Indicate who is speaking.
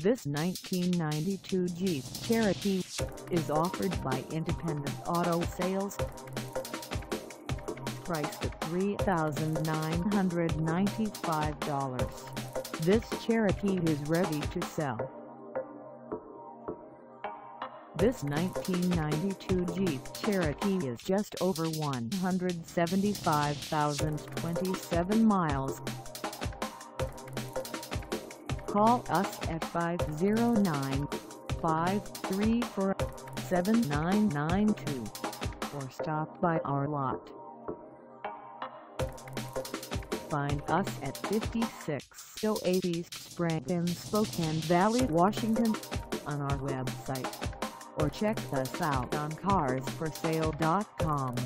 Speaker 1: This 1992 Jeep Cherokee is offered by Independent Auto Sales. Priced at $3,995, this Cherokee is ready to sell. This 1992 Jeep Cherokee is just over 175,027 miles. Call us at 509-534-7992 or stop by our lot. Find us at 5608 East Sprague in Spokane Valley, Washington on our website, or check us out on carsforsale.com.